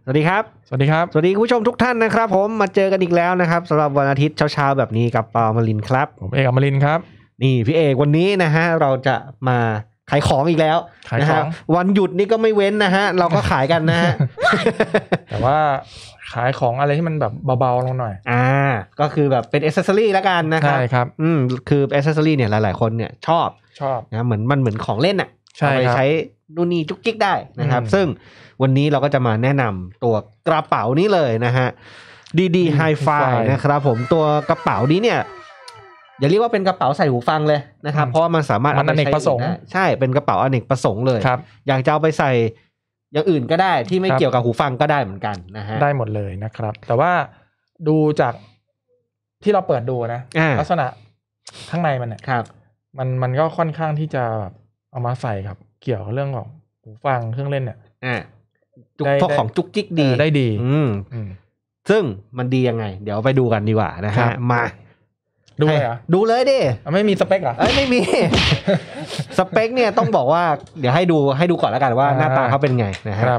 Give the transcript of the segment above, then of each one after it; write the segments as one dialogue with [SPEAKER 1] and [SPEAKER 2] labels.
[SPEAKER 1] สวัสดีครับ
[SPEAKER 2] สวัสดีครับ
[SPEAKER 1] สวัสดีคุณผู้ชมทุกท่านนะครับผมมาเจอกันอีกแล้วนะครับสำหรับวันอาทิตย์เช้าๆแบบนี้กับเปาอมรินทร์ครับ
[SPEAKER 2] ผมเอกอมรินทร์ครับ
[SPEAKER 1] นี่พี่เอกวันนี้นะฮะเราจะมาขายของอีกแล้วนะฮะวันหยุดนี่ก็ไม่เว้นนะฮะเราก็ขายกันนะฮะ
[SPEAKER 2] แต่ว่าขายของอะไรที่มันแบบเบาๆลงหน่อย
[SPEAKER 1] ก็คือแบบเป็นอ็อกเซสซอรี่แล้วกันนะครับ
[SPEAKER 2] ใช่ครับ
[SPEAKER 1] คืออ็อกเซสซอรี่เนี่ยหลายๆคนเนี่ยชอบนะเหมือนของเล่นอ่ะเอาไปใช้นู่นนี่จุกจิกได้นะครับซึ่งวันนี้เราก็จะมาแนะนำตัวกระเป๋านี้เลยนะฮะดีHi-Fiนะครับผมตัวกระเป๋านี้เนี่ยอย่าเรียกว่าเป็นกระเป๋าใส่หูฟังเลยนะครับเพราะมันสามารถ
[SPEAKER 2] เอาไปใช้ได้
[SPEAKER 1] ใช่เป็นกระเป๋าอเนกประสงค์เลยอยากจะเอาไปใส่อย่างอื่นก็ได้ที่ไม่เกี่ยวกับหูฟังก็ได้เหมือนกันนะฮะ
[SPEAKER 2] ได้หมดเลยนะครับแต่ว่าดูจากที่เราเปิดดูนะลักษณะข้างในมันเนี่ยมันก็ค่อนข้างที่จะแบบเอามาใส่ครับเกี่ยวกับเรื่องของหูฟังเครื่องเล่นเนี่ย
[SPEAKER 1] พวกของจุกจิกดี
[SPEAKER 2] ได้ดี
[SPEAKER 1] ซึ่งมันดียังไงเดี๋ยวไปดูกันดีกว่านะฮะมา
[SPEAKER 2] ดูเลยเหรอ
[SPEAKER 1] ดูเลยดิ
[SPEAKER 2] ไม่มีสเปคเหรอ
[SPEAKER 1] ไม่มี สเปคเนี่ยต้องบอกว่าเดี๋ยวให้ดูก่อนแล้วกันว่าหน้าตาเขาเป็นไงนะฮะ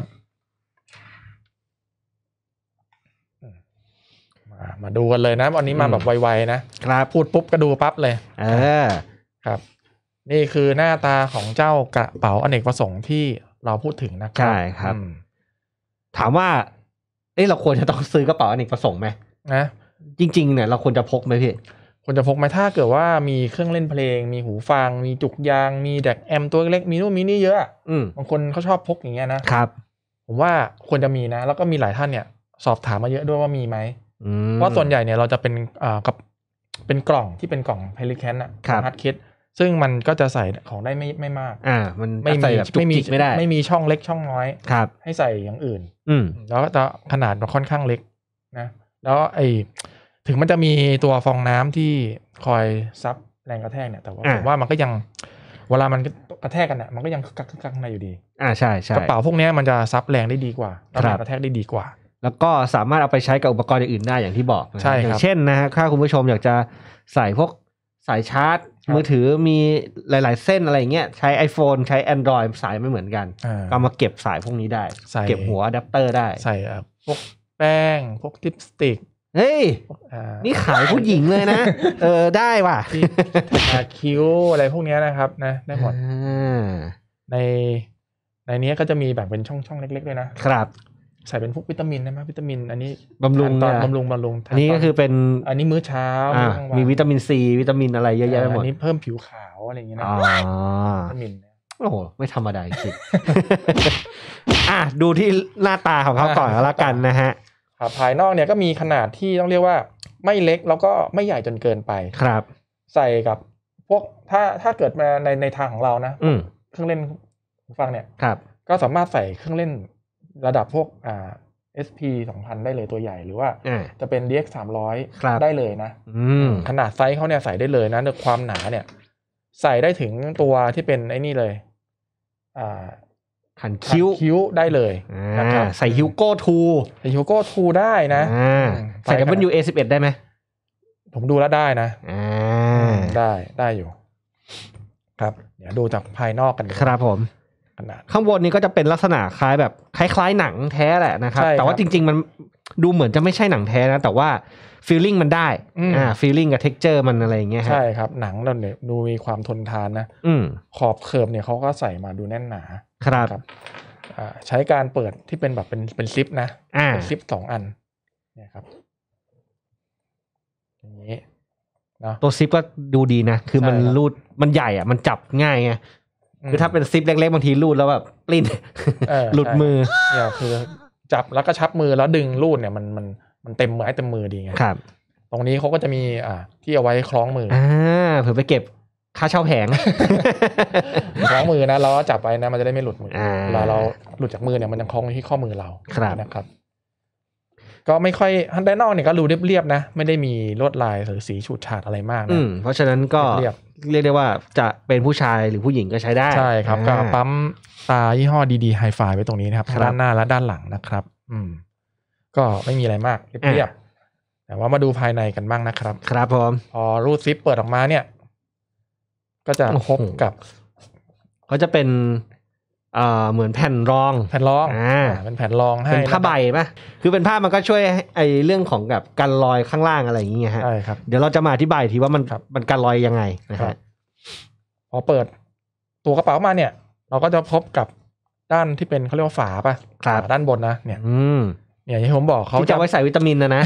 [SPEAKER 2] มาดูกันเลยนะวันนี้มาแบบไวๆนะครับพูดปุ๊บก็ดูปั๊บเลยครับนี่คือหน้าตาของเจ้ากระเป๋าอเนกประสงค์ที่เราพูดถึงนะครับ
[SPEAKER 1] ใช่ครับถามว่าเราควรจะต้องซื้อกระเป๋าอเนกประสงค์ไหม
[SPEAKER 2] นะ
[SPEAKER 1] จริงๆเนี่ยเราควรจะพกไหมพี่
[SPEAKER 2] ควรจะพกไหมถ้าเกิดว่ามีเครื่องเล่นเพลงมีหูฟังมีจุกยางมีแดกแอมตัวเล็กมีนู่นมีนี่เยอะบางคนเขาชอบพกอย่างเงี้ยนะครับผมว่าควรจะมีนะแล้วก็มีหลายท่านเนี่ยสอบถามมาเยอะด้วยว่ามีไหมเพราะส่วนใหญ่เนี่ยเราจะเป็นกับเป็นกล่องที่เป็นกล่องเพลิแคนอะฮาร์ดคิดซึ่งมันก็จะใส่ของได้ไม่มาก
[SPEAKER 1] มันไม่มีแบบจุกจิกไม่ได้
[SPEAKER 2] ไม่มีช่องเล็กช่องน้อยให้ใส่อย่างอื่นแล้วจะขนาดมันค่อนข้างเล็กนะแล้วถึงมันจะมีตัวฟองน้ำที่คอยซับแรงกระแทกเนี่ยแต่ว่าผมว่ามันก็ยังเวลามันกระแทกกันเนี่ยมันก็ยังคึกคักข้างในอยู่ดี
[SPEAKER 1] ใช่
[SPEAKER 2] กระเป๋าพวกนี้มันจะซับแรงได้ดีกว่าแรงกระแทกได้ดีกว่า
[SPEAKER 1] แล้วก็สามารถเอาไปใช้กับอุปกรณ์อื่นได้อย่างที่บอก
[SPEAKER 2] ใช่ครับ
[SPEAKER 1] อย่างเช่นนะฮะถ้าคุณผู้ชมอยากจะใส่พวกสายชาร์จมือถือมีหลายๆเส้นอะไรเงี้ยใช้ iPhone ใช้ Android สายไม่เหมือนกันก็มาเก็บสายพวกนี้ได้เก็บหัวอะแดปเตอร์ได้
[SPEAKER 2] ใส่พวกแป้งพวกลิปสติก
[SPEAKER 1] เฮ้ยนี่ขายผู้หญิงเลยนะได้ว่ะ
[SPEAKER 2] คิ้วอะไรพวกนี้นะครับนะได้หมดในนี้ก็จะมีแบ่งเป็นช่องเล็กๆด้วยนะครับใส่เป็นพวกวิตามินได้ไหมวิตามินอันนี้
[SPEAKER 1] บำรุงอันนี้ก็คือเป็น
[SPEAKER 2] อันนี้มื้อเช้า
[SPEAKER 1] มีวิตามินซีวิตามินอะไรเยอะแยะไปหมด
[SPEAKER 2] อันนี้เพิ่มผิวขาวอะไรอย่างเงี้ยนะวิตามิน
[SPEAKER 1] โอ้โหไม่ธรรมดาจริงดูที่หน้าตาของเขาก่อนแล้วกันนะฮะ
[SPEAKER 2] ภายนอกเนี่ยก็มีขนาดที่ต้องเรียกว่าไม่เล็กแล้วก็ไม่ใหญ่จนเกินไป
[SPEAKER 1] ครับ
[SPEAKER 2] ใส่กับพวกถ้าเกิดมาในทางของเรานะเครื่องเล่นหูฟังเนี่ยก็สามารถใส่เครื่องเล่นระดับพวกSP 2000ได้เลยตัวใหญ่หรือว่าจะเป็น DX 300ได้เลยนะขนาดไซส์เขาเนี่ยใส่ได้เลยนะในความหนาเนี่ยใส่ได้ถึงตัวที่เป็นไอ้นี่เลย
[SPEAKER 1] ขันคิ้ว
[SPEAKER 2] ได้เลย
[SPEAKER 1] นะครับใส่ฮิวโก้
[SPEAKER 2] 2ได้นะ
[SPEAKER 1] ใส่ WA11 ได้ไหม
[SPEAKER 2] ผมดูแล้วได้นะได้อยู่ครับเดี๋ยวดูจากภายนอกกัน
[SPEAKER 1] ครับผมข้างบนนี้ก็จะเป็นลักษณะคล้ายแบบคล้ายๆหนังแท้แหละนะครับแต่ว่าจริงๆมันดูเหมือนจะไม่ใช่หนังแท้นะแต่ว่าฟีลลิ่งมันได้ฟีลลิ่งกับเท็กเจอร์มันอะไรอย่างเงี้ย
[SPEAKER 2] ใช่ครับหนังเราเนี่ยดูมีความทนทานนะขอบเคิร์ฟเนี่ยเขาก็ใส่มาดูแน่นหนา
[SPEAKER 1] ครับ
[SPEAKER 2] ใช้การเปิดที่เป็นแบบเป็นซิปนะเป็นซิป2 อันเนี่ยครับอย่างนี้นะ
[SPEAKER 1] ตัวซิปก็ดูดีนะคือมันรูดมันใหญ่อ่ะมันจับง่ายไงคือถ้าเป็นซิปเล็กๆบางทีรูดแล้วแบบปลิ้นหลุดมือ
[SPEAKER 2] เนี่ยคือจับแล้วก็ชับมือแล้วดึงรูดเนี่ยมันเต็มไม้เต็มมือดีไง
[SPEAKER 1] ครับ
[SPEAKER 2] ตรงนี้เขาก็จะมีที่เอาไว้คล้องมือ
[SPEAKER 1] เผื่อไปเก็บค่าเช่าแผง
[SPEAKER 2] คล้องมือนะเราจับไปนะมันจะได้ไม่หลุดมือเวลาเราหลุดจากมือเนี่ยมันยังคล้องที่ข้อมือเรานะครับก็ไม่ค่อยด้านนอกเนี่ยก็ดูเรียบๆนะไม่ได้มีลวดลายหรือสีฉูดฉาดอะไรมากนะ
[SPEAKER 1] เพราะฉะนั้นก็เรียกได้ว่าจะเป็นผู้ชายหรือผู้หญิงก็ใช้ได้
[SPEAKER 2] ใช่ครับก็ปั๊มตายี่ห้อดีๆHi-Fiไว้ตรงนี้นะครับด้านหน้าและด้านหลังนะครับก็ไม่มีอะไรมากเรียบๆแต่ว่ามาดูภายในกันบ้างนะครับ
[SPEAKER 1] ครับผม
[SPEAKER 2] พอรูดซิปเปิดออกมาเนี่ยก็จะพบกับ
[SPEAKER 1] เขาจะเป็นเหมือนแผ่นรอง
[SPEAKER 2] เป็นแผ่นรองให้
[SPEAKER 1] เป็นผ้าใบป่ะคือเป็นผ้ามันก็ช่วยไอ้เรื่องของแบบกันรอยข้างล่างอะไรอย่างเงี้ยฮะ
[SPEAKER 2] ใช่ครับ
[SPEAKER 1] เดี๋ยวเราจะมาอธิบายทีว่ามันกันรอยยังไงนะฮะ
[SPEAKER 2] พอเปิดตัวกระเป๋ามาเนี่ยเราก็จะพบกับด้านที่เป็นเขาเรียกว่าฝาป่ะด้านบนนะเนี่ยเนี่ยที่ผมบอกเขา
[SPEAKER 1] จะไว้ใส่วิตามินนะ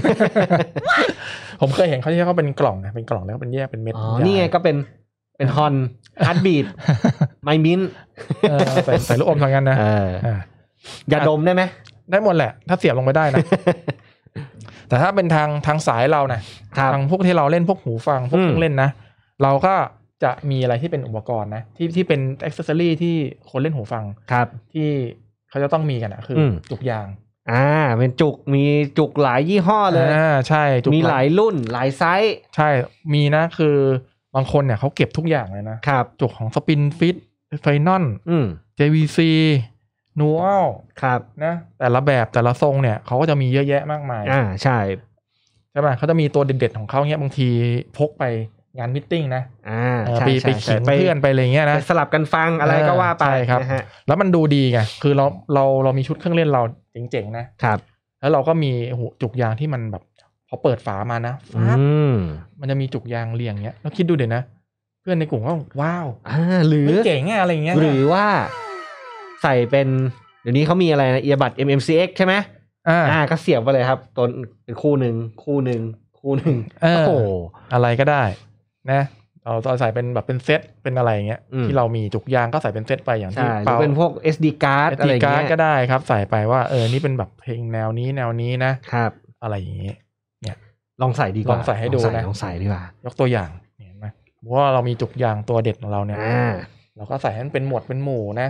[SPEAKER 2] ผมเคยเห็นเขาที่เขาเป็นกล่องนะเป็นกล่องแล้วเป็นแยกเป็นเม็ด
[SPEAKER 1] นี่ไงก็เป็นฮอนฮาร์ดบีทไมมิ้น
[SPEAKER 2] ใส่ลูกอมทางกันนะ
[SPEAKER 1] ยาดมได้ไหม
[SPEAKER 2] ได้หมดแหละถ้าเสียบลงไปได้นะแต่ถ้าเป็นทางสายเรานะทางพวกที่เราเล่นพวกหูฟังพวกเครื่องเล่นนะเราก็จะมีอะไรที่เป็นอุปกรณ์นะที่เป็นอ็อกเซสซอรี่ที่คนเล่นหูฟังที่เขาจะต้องมีกันนะคือจุกยาง
[SPEAKER 1] เป็นจุกมีจุกหลายยี่ห้อเลย
[SPEAKER 2] ใช่
[SPEAKER 1] มีหลายรุ่นหลายไซส์
[SPEAKER 2] ใช่มีนะคือบางคนเนี่ยเขาเก็บทุกอย่างเลยนะครับจุกของสปินฟิตไฟนอลJVC นูอัล
[SPEAKER 1] ครับ
[SPEAKER 2] นะแต่ละแบบแต่ละทรงเนี่ยเขาก็จะมีเยอะแยะมากมาย
[SPEAKER 1] ใช่
[SPEAKER 2] ไหมเขาจะมีตัวเด็ดๆของเขาเนี่ยบางทีพกไปงานมิทติ้งนะไปขิงเพื่อนไปอะไรเงี้ยนะ
[SPEAKER 1] สลับกันฟังอะไรก็ว่าไป
[SPEAKER 2] ครับแล้วมันดูดีไงคือเรามีชุดเครื่องเล่นเราเจ๋งๆนะครับแล้วเราก็มีจุกยางที่มันแบบพอเปิดฝามานะมันจะมีจุกยางเรียงเงี้ยแล้วคิดดูเดี๋ยวนะเพื่อนในกลุ่มก็ว้าว
[SPEAKER 1] หรือ
[SPEAKER 2] เจ๋งอะไรเงี้ย
[SPEAKER 1] หรือว่าใส่เป็นเดี๋ยวนี้เขามีอะไรนะเอียบัด MMCX ใช่ไหมก็เสียบไปเลยครับตัวเป็นคู่หนึ่งโอ้โห
[SPEAKER 2] อะไรก็ได้นะเราใส่เป็นแบบเป็นเซตเป็นอะไรเงี้ยที่เรามีจุกยางก็ใส่เป็นเซตไปอย่างที่
[SPEAKER 1] เปาเป็นพวก SD card อะไรเงี้ย
[SPEAKER 2] ก็ได้ครับใส่ไปว่านี่เป็นแบบเพลงแนวนี้นะครับอะไรอย่างเงี้ยเนี่ย
[SPEAKER 1] ลองใส่ดีกว่า
[SPEAKER 2] ลองใส่ให้ดูนะ
[SPEAKER 1] ลองใส่ดีกว่าย
[SPEAKER 2] กตัวอย่างเห็นไหมว่าเรามีจุกยางตัวเด็ดของเราเนี่ยเราก็ใส่ให้มันเป็นหมวดเป็นหมู่นะ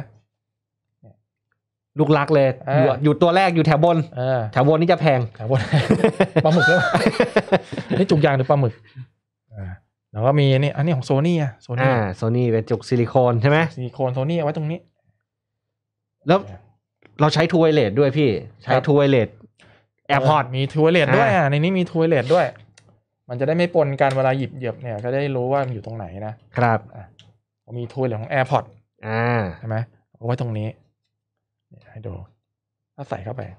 [SPEAKER 1] ลูกลักเลยอยู่ตัวแรกอยู่แถวบนแถวบนนี่จะแพง
[SPEAKER 2] แถวบนปลาหมึกเลยนี่จุกยางหรือปลาหมึกแล้วก็มีนี่อันนี้ของโซนี่
[SPEAKER 1] โซนี่เป็นจุกซิลิโคนใช่ไหม
[SPEAKER 2] ซิลิโคนโซนี่เอาไว้ตรงนี้
[SPEAKER 1] แล้วเราใช้ทูไวเลสด้วยพี่ใช้ทูไวเลสแอร์พอร์ต
[SPEAKER 2] มีทูไวเลสด้วยในนี้มีทูไวเลสด้วยมันจะได้ไม่ปนกันเวลาหยิบเหยียบเนี่ยก็ได้รู้ว่ามันอยู่ตรงไหนนะครับมีทูไวเลสของ AirPods ใช่ไหมเอาไว้ตรงนี้ให้ดูถ้าใส่เข้าไป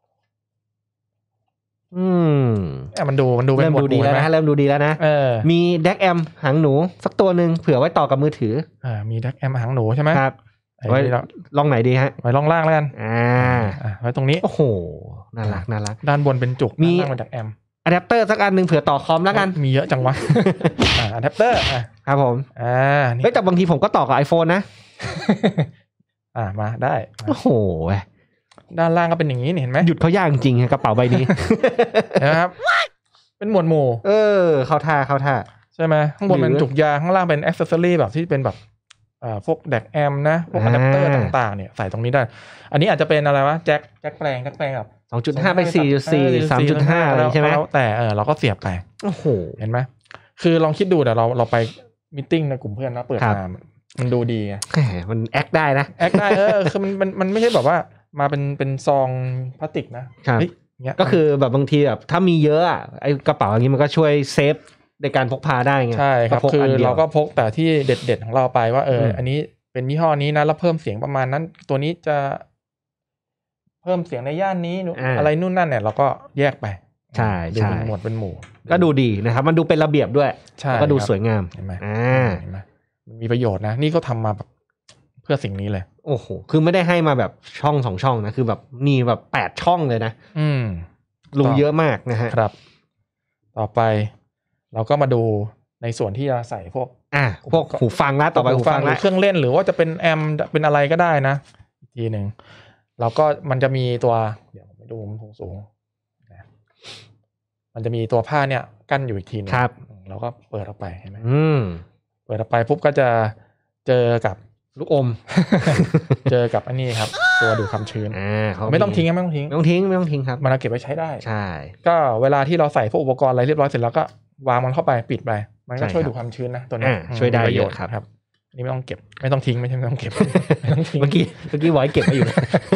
[SPEAKER 2] มันดู
[SPEAKER 1] เริ่มดูดีแล้วนะเริ่มดูดีแล้วนะมีแดกแอมหางหนูสักตัวหนึ่งเผื่อไว้ต่อกับมือถือ
[SPEAKER 2] มีแดกแอมหางหนูใช่ไหม
[SPEAKER 1] ครับไว้ลองไหนดีฮะ
[SPEAKER 2] ไว้ลองล่างแล้วกันไว้ตรงนี้
[SPEAKER 1] โอ้โหน่ารัก
[SPEAKER 2] ด้านบนเป็นจุก
[SPEAKER 1] มี
[SPEAKER 2] แดกแอม
[SPEAKER 1] อะแดปเตอร์สักอันหนึ่งเผื่อต่อคอมแล้วกัน
[SPEAKER 2] มีเยอะจังวะอะแดปเตอร์
[SPEAKER 1] ครับผมแต่บางทีผมก็ต่อกับ iPhone นะ
[SPEAKER 2] มาได้
[SPEAKER 1] โอ้โห
[SPEAKER 2] ด้านล่างก็เป็นอย่างนี้เห็นไหม
[SPEAKER 1] หยุดเขายากจริงๆกระเป๋าใบนี้
[SPEAKER 2] นะครับเป็นหมวดหมู่
[SPEAKER 1] เข้าท่า
[SPEAKER 2] ใช่ไหมข้างบนเป็นจุกยางข้างล่างเป็นแอคเซสซอรี่แบบที่เป็นแบบพวกแดกแอมนะพวกอะแดปเตอร์ต่างๆเนี่ยใส่ตรงนี้ได้อันนี้อาจจะเป็นอะไรวะแจ็คแปลงแบบ
[SPEAKER 1] 2.5 ไป 4.4 3.5 อะไรใช่ไหม
[SPEAKER 2] แต่เราก็เสียบไป
[SPEAKER 1] โอ้โห
[SPEAKER 2] เห็นไหมคือลองคิดดูเดี๋ยวเราไปมิทติ้งในกลุ่มเพื่อนนะเปิดมามันดูดีไง
[SPEAKER 1] มันแอคได้นะ
[SPEAKER 2] แอคได้คือมันไม่ใช่แบบว่ามาเป็นซองพลาสติกนะ
[SPEAKER 1] ก็คือแบบบางทีแบบถ้ามีเยอะไอ้กระเป๋าอย่างนี้มันก็ช่วยเซฟในการพกพาได้ไง
[SPEAKER 2] ใช่ครับคือเราก็พกแต่ที่เด็ดๆของเราไปว่าอันนี้เป็นยี่ห้อนี้นะแล้วเพิ่มเสียงประมาณนั้นตัวนี้จะเพิ่มเสียงในย่านนี้อะไรนู่นนั่นเนี่ยเราก็แยกไป
[SPEAKER 1] ใช่
[SPEAKER 2] ดูเป็นหมวดเป็นหมู่
[SPEAKER 1] ก็ดูดีนะครับมันดูเป็นระเบียบด้วยก็ดูสวยงาม
[SPEAKER 2] เห็นไหมมันมีประโยชน์นะนี่ก็ทำมาแบบเพื่อสิ่งนี้เลย
[SPEAKER 1] โอ้โหคือไม่ได้ให้มาแบบช่อง2ช่องนะคือแบบนี่แบบ8ช่องเลยนะรูเยอะมากนะฮะ
[SPEAKER 2] ครับต่อไปเราก็มาดูในส่วนที่จะใส่พวก
[SPEAKER 1] หูฟังแล้วต่อไปหูฟัง
[SPEAKER 2] แล้วเครื่องเล่นหรือว่าจะเป็นแอมเป็นอะไรก็ได้นะอีกทีนึงเราก็มันจะมีตัวเดี๋ยวผมไปดูมุมสูงมันจะมีตัวผ้าเนี่ยกั้นอยู่อีกทีนึงเราก็เปิดออกไปเห็นไหมเปิดออกไปปุ๊บก็จะเจอกับ
[SPEAKER 1] ลูกอม
[SPEAKER 2] เจอกับอันนี้ครับตัวดูดความชื้นไม่ต้องทิ้งไม่ต้องทิ้งครับมันเอาเก็บไว้ใช้ได้
[SPEAKER 1] ใช่
[SPEAKER 2] ก็เวลาที่เราใส่พวกอุปกรณ์อะไรเรียบร้อยเสร็จแล้วก็วางมันเข้าไปปิดไปมันก็ช่วยดูดความชื้นนะตัวนี้
[SPEAKER 1] ช่วยได้เยอะครับ
[SPEAKER 2] นี่ไม่ต้องเก็บไม่ต้องทิ้งไม่ต้องเก็บ
[SPEAKER 1] เมื่อกี้ไว้เก็บไว้อยู่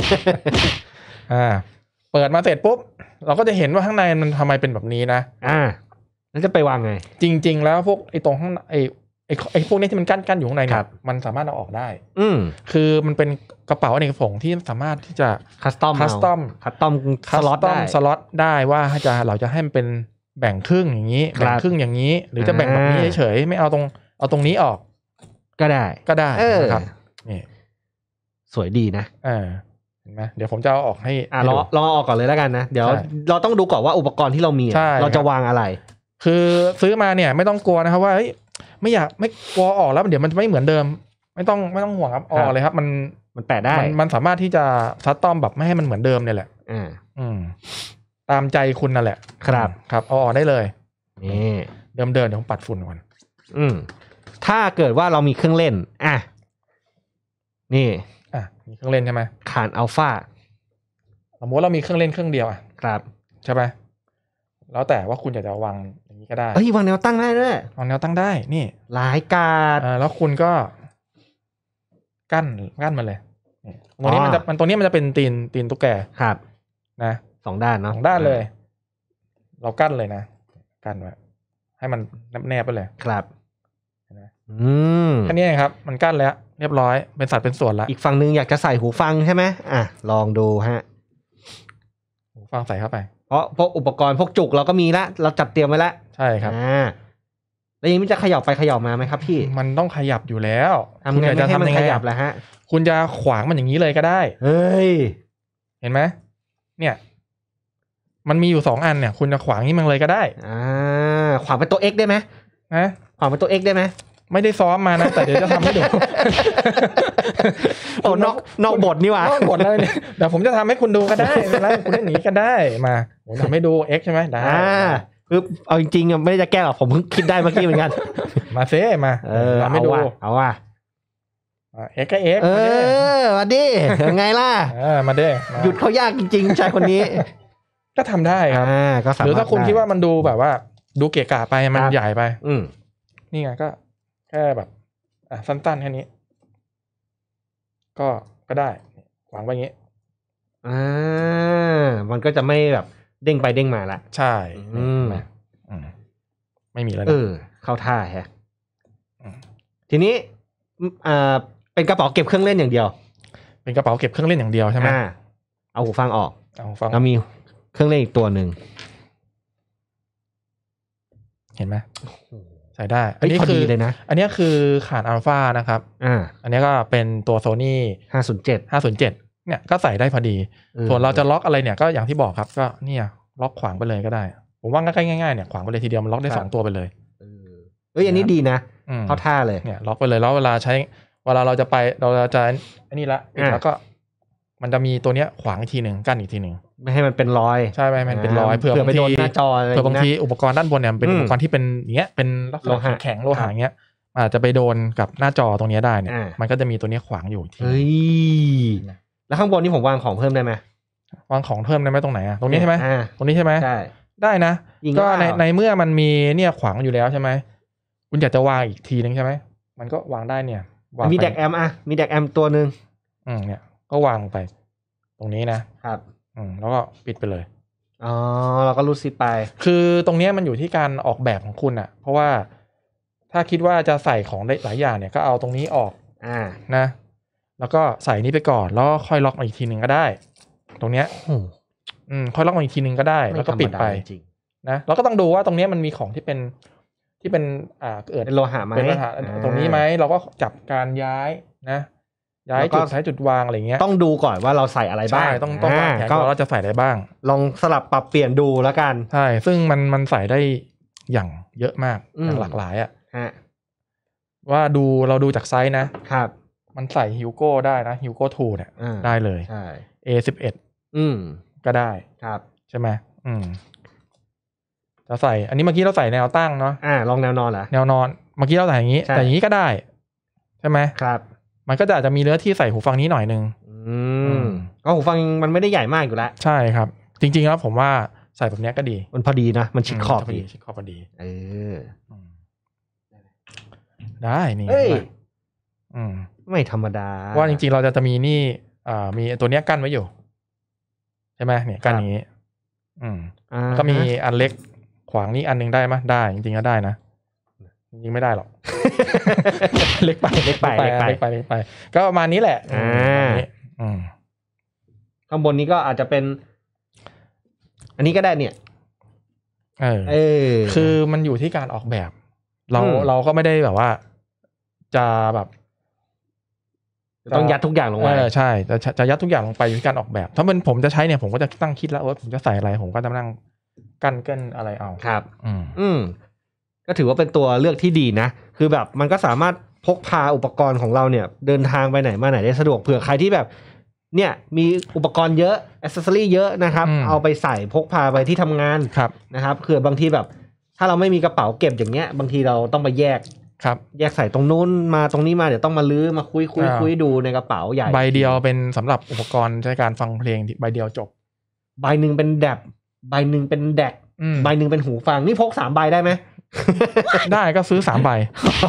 [SPEAKER 2] เปิดมาเสร็จปุ๊บเราก็จะเห็นว่าข้างในมันทำไมเป็นแบบนี้นะ
[SPEAKER 1] แล้วจะไปวางไง
[SPEAKER 2] จริงๆแล้วพวกไอ้ตรงข้างไอ้ไอ้พวกนี้ที่มันกั้นอยู่ข้างในเนี่ยมันสามารถเอาออกได้คือมันเป็นกระเป๋าอเนกประสงค์ที่สามารถที่จะ
[SPEAKER 1] คัสตอม
[SPEAKER 2] สล็อตได้ว่าเราจะให้มันเป็นแบ่งครึ่งอย่างนี้แบ่งครึ่งอย่างนี้หรือจะแบ่งแบบนี้เฉยๆไม่เอาตรงนี้ออก
[SPEAKER 1] ก็ได้
[SPEAKER 2] นะครับนี่
[SPEAKER 1] สวยดีนะ
[SPEAKER 2] เห็นไหมเดี๋ยวผมจะเอาออกให้
[SPEAKER 1] ลองออกก่อนเลยแล้วกันนะเดี๋ยวเราต้องดูก่อนว่าอุปกรณ์ที่เรามีเราจะวางอะไร
[SPEAKER 2] คือซื้อมาเนี่ยไม่ต้องกลัวนะครับว่าไม่กลัวออกแล้วเดี๋ยวมันไม่เหมือนเดิมไม่ต้องห่วงครับออกเลยครับ
[SPEAKER 1] มันแปะได้
[SPEAKER 2] มันสามารถที่จะคัสตอมแบบไม่ให้มันเหมือนเดิมเนี่ยแหละตามใจคุณนั่นแหละครับเอาออกได้เลย
[SPEAKER 1] นี่
[SPEAKER 2] เดี๋ยวผมปัดฝุ่นก่อน
[SPEAKER 1] ถ้าเกิดว่าเรามีเครื่องเล่นนี่
[SPEAKER 2] มีเครื่องเล่นใช่ไหม
[SPEAKER 1] ขานอัลฟา
[SPEAKER 2] สมมติเรามีเครื่องเล่นเครื่องเดียว
[SPEAKER 1] ครับ
[SPEAKER 2] ใช่ไหมแล้วแต่ว่าคุณอยากจะวางอย่างนี้ก็ได้
[SPEAKER 1] วางแนวตั้งได้ด้วย
[SPEAKER 2] วางแนวตั้งได้นี่
[SPEAKER 1] หลายการ
[SPEAKER 2] แล้วคุณก็กั้นมันเลยตัวนี้มันจะเป็นตีนตุ๊กแก
[SPEAKER 1] ครับ
[SPEAKER 2] นะ
[SPEAKER 1] 2 ด้านเนาะ
[SPEAKER 2] 2 ด้านเลยเรากั้นเลยนะกั้นไว้ให้มันแนบไปเลย
[SPEAKER 1] ครับ
[SPEAKER 2] แค่นี้ครับมันกั้นแล้วเรียบร้อยเป็นสัดเป็นส่วนแล้ว
[SPEAKER 1] อีกฝั่งนึงอยากจะใส่หูฟังใช่ไหมลองดูฮะ
[SPEAKER 2] หูฟังใส่เข้าไป
[SPEAKER 1] เพราะพวกอุปกรณ์พวกจุกเราก็มีละเราจัดเตรียมไว้แล้ว
[SPEAKER 2] ใช่ครับ
[SPEAKER 1] แล้วยังมันจะขยับไปขยับมาไหมครับพี่
[SPEAKER 2] มันต้องขยับอยู่แล้ว
[SPEAKER 1] คุณอยากจะทำยังไงขยับแล้วฮะ
[SPEAKER 2] คุณจะขวางมันอย่างนี้เลยก็ได้
[SPEAKER 1] เฮ้ย
[SPEAKER 2] เห็นไหมเนี่ยมันมีอยู่2 อันเนี่ยคุณจะขวางนี้มันเลยก็ได้
[SPEAKER 1] ขวางเป็นตัว X ได้ไหมขวางเป็นตัว X ได้ไหม
[SPEAKER 2] ไม่ได้ซ้อมมานะแต่เดี๋ยวจะทำให้ดู
[SPEAKER 1] นอกบทนี่หว่าน
[SPEAKER 2] อกบทเลยเนี่ยเดี๋ยวผมจะทำให้คุณดูก็ได้แล้วคุณได้หนีก็ได้มาผมทำให้ดู X ใช่ไหมได้
[SPEAKER 1] คือเอาจริงๆไม่ได้จะแก้หรอกผมเพิ่งคิดได้เมื่อกี้เหมือนกัน
[SPEAKER 2] มาเซ่มา
[SPEAKER 1] ไม่ดูเอาว่ะ
[SPEAKER 2] X ก็ X
[SPEAKER 1] มาดิยังไงล่ะ
[SPEAKER 2] มาดิ
[SPEAKER 1] หยุดเขายากจริงๆชายคนนี้
[SPEAKER 2] ก็ทำได้ครับหรือถ้าคุณคิดว่ามันดูแบบว่าดูเกะกะไปมันใหญ่ไปนี่ไงก็แค่แบบสั้นๆแค่นี้ก็ได้วางไว้อย่างนี้
[SPEAKER 1] มันก็จะไม่แบบเด้งไปเด้งมาละ
[SPEAKER 2] ใช่ไม่มีแล้วนะ
[SPEAKER 1] เข้าท่าฮะทีนี้เป็นกระเป๋าเก็บเครื่องเล่นอย่างเดียว
[SPEAKER 2] เป็นกระเป๋าเก็บเครื่องเล่นอย่างเดียวใช่ไหม
[SPEAKER 1] เอาหูฟังออกแล้วมีเครื่องเล่นอีกตัวหนึ่ง
[SPEAKER 2] เห็นไหมใส่ได้อันนี้คือเลยนะอันนี้คือขานอัลฟานะครับอันนี้ก็เป็นตัว Sony 507เนี่ยก็ใส่ได้พอดีส่วนเราจะล็อกอะไรเนี่ยก็อย่างที่บอกครับก็เนี่ยล็อกขวางไปเลยก็ได้ผมว่าง่ายๆเนี่ยขวางไปเลยทีเดียวมันล็อกได้2 ตัวไปเลย
[SPEAKER 1] อันนี้ดีนะเข้าท่าเลย
[SPEAKER 2] เนี่ยล็อกไปเลยแล้วเวลาเราจะไปเราจะอันนี้ละแล้วก็มันจะมีตัวเนี้ยขวางอีกทีนึงกั้นอีกทีนึง
[SPEAKER 1] ไม่ให้มันเป็นรอย
[SPEAKER 2] ใช่ไม่ให้มันเป็นรอยเผื่อบางทีบางทีอุปกรณ์ด้านบนเนี่ยเป็นอุปกรณ์ที่เป็นอย่างเงี้ยเป็นลักษณะแข็งโลหะเงี้ยอาจจะไปโดนกับหน้าจอตรงนี้ได้เนี่ยมันก็จะมีตัวนี้ขวางอยู่ที
[SPEAKER 1] แล้วข้างบนนี่ผมวางของเพิ่มได้ไหม
[SPEAKER 2] วางของเพิ่มได้ไหมตรงไหนตรงนี้ใช่ไหมตรงนี้ใช่ไหมใช่ได้นะก็ในเมื่อมันมีเนี่ยขวางอยู่แล้วใช่ไหมคุณอยากจะวางอีกทีนึงใช่ไหมมันก็วางได้เนี่ย
[SPEAKER 1] มีแดกแอมมีแดกแอมตัวนึง
[SPEAKER 2] เนี่ยก็วางไปตรงนี้นะครับแล้วก็ปิดไปเลย
[SPEAKER 1] เราก็รูดซิปไป
[SPEAKER 2] คือตรงนี้มันอยู่ที่การออกแบบของคุณอ่ะเพราะว่าถ้าคิดว่าจะใส่ของได้หลายอย่างเนี่ยก็เอาตรงนี้ออกนะแล้วก็ใส่นี้ไปก่อนแล้วค่อยล็อกมาอีกทีนึงก็ได้ตรงเนี้ยค่อยล็อกมาอีกทีนึงก็ได้แล้วก็ปิดไปนะแล้วก็ต้องดูว่าตรงนี้มันมีของที่เป็นเกิด
[SPEAKER 1] เป็นโลหะไหม
[SPEAKER 2] เป็นโลหะตรงนี้ไหมเราก็จับการย้ายนะย้ายจุดใช้จุดวางอะไรเงี้ย
[SPEAKER 1] ต้องดูก่อนว่าเราใส่อะไรบ้าง
[SPEAKER 2] ต้องวางแผนว่าเราจะใส่อะไรบ้าง
[SPEAKER 1] ลองสลับปรับเปลี่ยนดูแล้วกัน
[SPEAKER 2] ใช่ซึ่งมันใส่ได้อย่างเยอะมากอย่างหลากหลายว่าเราดูจากไซส์นะครับมันใส่ฮิวโก้ได้นะฮิวโก้2เนี่ยได้เลย
[SPEAKER 1] ใช่
[SPEAKER 2] A11 ก็ได้
[SPEAKER 1] ครับ
[SPEAKER 2] ใช่ไหมจะใส่อันนี้เมื่อกี้เราใส่แนวตั้งเนาะ
[SPEAKER 1] ลองแนวนอนเหรอ
[SPEAKER 2] แนวนอนเมื่อกี้เราใส่อย่างนี้แต่อย่างนี้ก็ได้ใช่ไหม
[SPEAKER 1] ครับ
[SPEAKER 2] มันก็จะมีเนื้อที่ใส่หูฟังนี้หน่อยนึง
[SPEAKER 1] ก็หูฟังมันไม่ได้ใหญ่มากอยู่แล้ว
[SPEAKER 2] ใช่ครับจริงๆแล้วผมว่าใส่แบบนี้ก็ดี
[SPEAKER 1] มันพอดีนะมันชิดขอบ
[SPEAKER 2] ดีชิดขอบพอดีได้นี่
[SPEAKER 1] ไม่ธรรมดา
[SPEAKER 2] ว่าจริงๆเราจะมีนี่มีตัวเนี้ยกั้นไว้อยู่ใช่ไหมเนี่ยกั้นอย่างนี้ก็มีอันเล็กขวางนี้อันนึงได้ไหมได้จริงๆก็ได้นะยิงไม่ได้หรอก เล็กไปก็ประมาณนี้แหละ
[SPEAKER 1] ข้างบนนี้ก็อาจจะเป็นอันนี้ก็ได้เนี่ย
[SPEAKER 2] คือมันอยู่ที่การออกแบบเราก็ไม่ได้แบบว่าจะแบบ
[SPEAKER 1] ต้องยัดทุกอย่างลงไป
[SPEAKER 2] ใช่จะยัดทุกอย่างลงไปอยู่ที่การออกแบบถ้ามันผมจะใช้เนี่ยผมก็จะตั้งคิดแล้วว่าผมจะใส่อะไรผมก็จะนั่งกันเกินอะไรเอา
[SPEAKER 1] ครับก็ถือว่าเป็นตัวเลือกที่ดีนะคือแบบมันก็สามารถพกพาอุปกรณ์ของเราเนี่ยเดินทางไปไหนมาไหนได้สะดวกเผื่อใครที่แบบเนี่ยมีอุปกรณ์เยอะแอคเซสซอรี่เยอะนะครับเอาไปใส่พกพาไปที่ทำงานนะครับคือบางทีแบบถ้าเราไม่มีกระเป๋าเก็บอย่างเงี้ยบางทีเราต้องไปแยกใส่ตรงนู้นมาตรงนี้มาเดี๋ยวต้องมาลื้อมาคุยดูในกระเป๋าใหญ่
[SPEAKER 2] ใบเดียวเป็นสำหรับอุปกรณ์ในการฟังเพลงใบเดียวจบ
[SPEAKER 1] ใบหนึ่งเป็นแดบใบหนึ่งเป็นแดกใบหนึ่งเป็นหูฟังนี่พก3 ใบได้ไหม
[SPEAKER 2] ได้ก็ซื้อ3 ใบ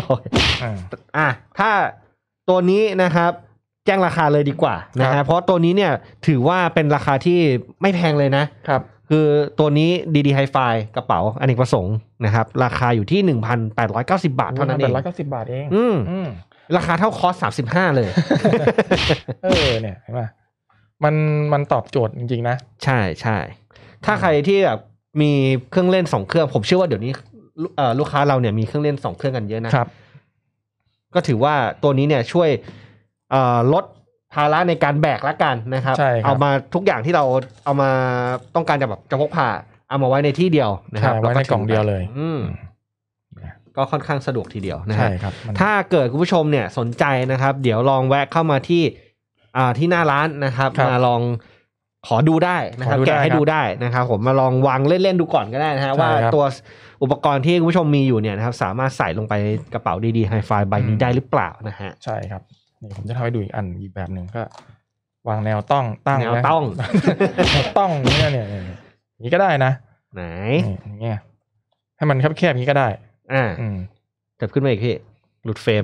[SPEAKER 1] ถ้าตัวนี้นะครับแจ้งราคาเลยดีกว่านะฮะเพราะตัวนี้เนี่ยถือว่าเป็นราคาที่ไม่แพงเลยนะครับคือตัวนี้ DD Hi-Fi กระเป๋าอเนกประสงค์นะครับราคาอยู่ที่ 1,890 บาทเท่านั้นเอง
[SPEAKER 2] 1,890 บาทเอง
[SPEAKER 1] ราคาเท่าคอส35เลย
[SPEAKER 2] เนี่ยเห็นป่ะมันตอบโจทย์จริงๆนะ
[SPEAKER 1] ใช่ถ้าใครที่แบบมีเครื่องเล่น2 เครื่องผมเชื่อว่าเดี๋ยวนี้ลูกค้าเราเนี่ยมีเครื่องเล่น2 เครื่องกันเยอะนะครับก็ถือว่าตัวนี้เนี่ยช่วยลดภาระในการแบกละกันนะครับเอามาทุกอย่างที่เราเอามาต้องการจะแบบจะพกพาเอามาไว้ในที่เดียวนะครับ
[SPEAKER 2] ไว้ในกล่องเดียวเลย
[SPEAKER 1] ก็ค่อนข้างสะดวกทีเดียวนะครับถ้าเกิดคุณผู้ชมเนี่ยสนใจนะครับเดี๋ยวลองแวะเข้ามาที่หน้าร้านนะครับมาลองขอดูได้นะครับแกะให้ดูได้นะครับผมมาลองวางเล่นๆดูก่อนก็ได้นะฮะว่าตัวอุปกรณ์ที่คุณผู้ชมมีอยู่เนี่ยนะครับสามารถใส่ลงไปกระเป๋าDD Hi-Fi ใบนี้ได้หรือเปล่านะฮะ
[SPEAKER 2] ใช่ครับนี่ผมจะทำให้ดูอีกแบบหนึ่งก็วางแนวตั้ง
[SPEAKER 1] แนวต้อง
[SPEAKER 2] เนี่ยนี้ก็ได้นะ
[SPEAKER 1] ไหน
[SPEAKER 2] อย่างเงี้ยให้มันแคบๆนี้ก็ได้
[SPEAKER 1] เถิบขึ้นมาอีกพี่หลุดเฟรม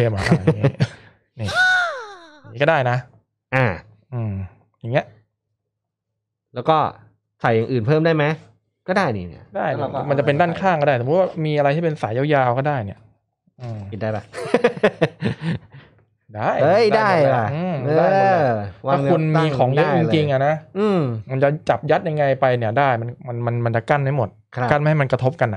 [SPEAKER 2] นี่ก็ได้นะอย่างเงี้ย
[SPEAKER 1] แล้วก็ใส่อย่างอื่นเพิ่มได้ไหมก็ได้นี่เนี่ย
[SPEAKER 2] ได้มันจะเป็นด้านข้างก็ได้สมมติว่ามีอะไรที่เป็นสายยาวๆก็ได้เนี่ย
[SPEAKER 1] คิดได้ปะ
[SPEAKER 2] ได้
[SPEAKER 1] ได้ป่ะ
[SPEAKER 2] ถ้าคุณมีของเยอะจริงๆอะนะมันจะจับยัดยังไงไปเนี่ยได้มันจะกั้นไม่หมดกั้นไม่ให้มันกระทบกันอ่ะ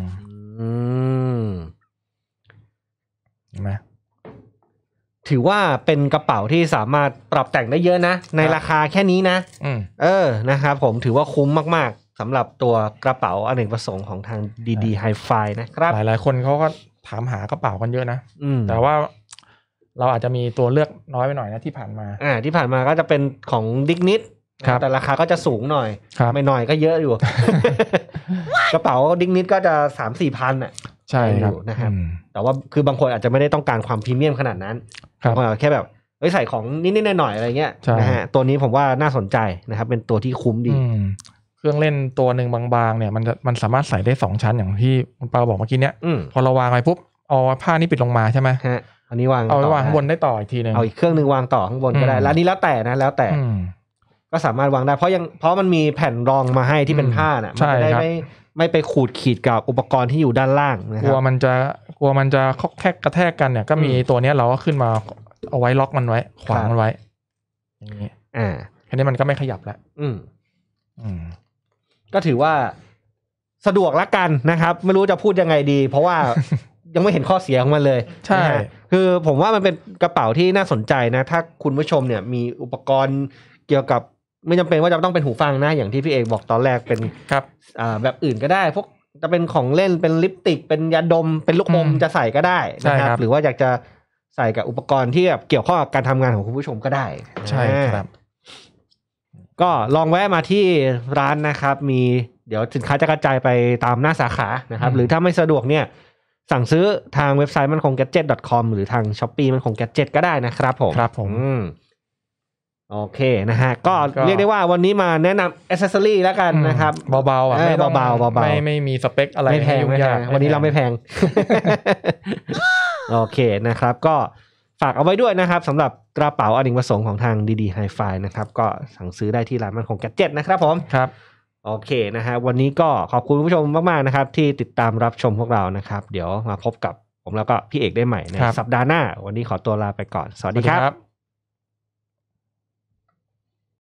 [SPEAKER 2] เห็นไหม
[SPEAKER 1] ถือว่าเป็นกระเป๋าที่สามารถปรับแต่งได้เยอะนะในราคาแค่นี้นะนะครับผมถือว่าคุ้มมากๆสำหรับตัวกระเป๋าอเนกประสงค์ของทาง DD Hi-Fi นะครับ
[SPEAKER 2] หลายๆคนเขาก็ถามหากระเป๋ากันเยอะนะแต่ว่าเราอาจจะมีตัวเลือกน้อยไปหน่อยนะที่ผ่านมา
[SPEAKER 1] ที่ผ่านมาก็จะเป็นของดิกนิดแต่ราคาก็จะสูงหน่อยไม่หน่อยก็เยอะอยู่ กระเป๋าดิกนิดก็จะ 3-4 พันอ่ะ
[SPEAKER 2] ใช่ครับ
[SPEAKER 1] นะครับแต่ว่าคือบางคนอาจจะไม่ได้ต้องการความพรีเมียมขนาดนั้นแค่แบบใส่ของนิดๆหน่อยๆอะไรเงี้ยนะฮะตัวนี้ผมว่าน่าสนใจนะครับเป็นตัวที่คุ้มดี
[SPEAKER 2] เครื่องเล่นตัวหนึ่งบางๆเนี่ยมันสามารถใส่ได้2 ชั้นอย่างที่คุณปาบอกเมื่อกี้เนี้ยพอเราวางไปปุ๊บเอาผ้านี้ปิดลงมาใช่ไหม
[SPEAKER 1] อันนี้วาง
[SPEAKER 2] เอาไว้วางข้างบนได้ต่ออีกทีนึง
[SPEAKER 1] เอาอีกเครื่องนึงวางต่อข้างบนก็ได้แล้วนี่แล้วแต่นะแล้วแต่ก็สามารถวางได้เพราะมันมีแผ่นรองมาให้ที่เป็นผ้าน่ะมันจะได้ไม่ไปขูดขีดกับอุปกรณ์ที่อยู่ด้านล่างนะครับ
[SPEAKER 2] กลัวมันจะกระแทกกันเนี่ยก็มีตัวนี้เราก็ขึ้นมาเอาไว้ล็อกมันไว้ขวางมันไว้อย่างนี้แค่นี้มันก็ไม่ขยับแล้ว
[SPEAKER 1] ก็ถือว่าสะดวกละกันนะครับไม่รู้จะพูดยังไงดีเพราะว่ายังไม่เห็นข้อเสียของมันเลย
[SPEAKER 2] ใช่
[SPEAKER 1] คือผมว่ามันเป็นกระเป๋าที่น่าสนใจนะถ้าคุณผู้ชมเนี่ยมีอุปกรณ์เกี่ยวกับไม่จำเป็นว่าจะต้องเป็นหูฟังนะอย่างที่พี่เอกบอกตอนแรกเป็นแบบอื่นก็ได้พวกจะเป็นของเล่นเป็นลิปสติกเป็นยาดมเป็นลูกอมจะใส่ก็ได้นะครับหรือว่าอยากจะใส่กับอุปกรณ์ที่แบบเกี่ยวข้องกับการทำงานของคุณผู้ชมก็ได้
[SPEAKER 2] ใช่ครับ
[SPEAKER 1] ก็ลองแวะมาที่ร้านนะครับมีเดี๋ยวสินค้าจะกระจายไปตามหน้าสาขานะครับหรือถ้าไม่สะดวกเนี่ยสั่งซื้อทางเว็บไซต์mankhonggadget.com หรือทาง Shopee มันคง Gadget ก็ได้นะครับผม
[SPEAKER 2] ครับผม
[SPEAKER 1] โอเคนะฮะก็เรียกได้ว่าวันนี้มาแนะนำ accessory แล้วกันนะครับ
[SPEAKER 2] เบาๆ
[SPEAKER 1] ไม่เบา
[SPEAKER 2] ๆไม่มีสเปคอะไร
[SPEAKER 1] ไม่แพงวันนี้เราไม่แพง โอเคนะครับก็ฝากเอาไว้ด้วยนะครับสำหรับกระเป๋าอเนกประสงค์ของทาง DD Hi-Fi นะครับก็สั่งซื้อได้ที่ร้านมันคง Gadget นะครับผม
[SPEAKER 2] ครับ
[SPEAKER 1] โอเคนะฮะวันนี้ก็ขอบคุณผู้ชมมากๆนะครับที่ติดตามรับชมพวกเรานะครับเดี๋ยวมาพบกับผมแล้วก็พี่เอกได้ใหม่ในสัปดาห์หน้าวันนี้ขอตัวลาไปก่อนสวัสดีครับ